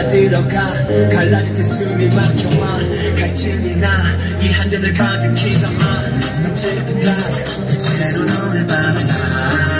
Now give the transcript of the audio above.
들어가 갈라질 때 숨이 막혀와 갈증이 나 이 한 잔을 가득히 담아 넘칠 듯한 이제는 오늘 밤은 나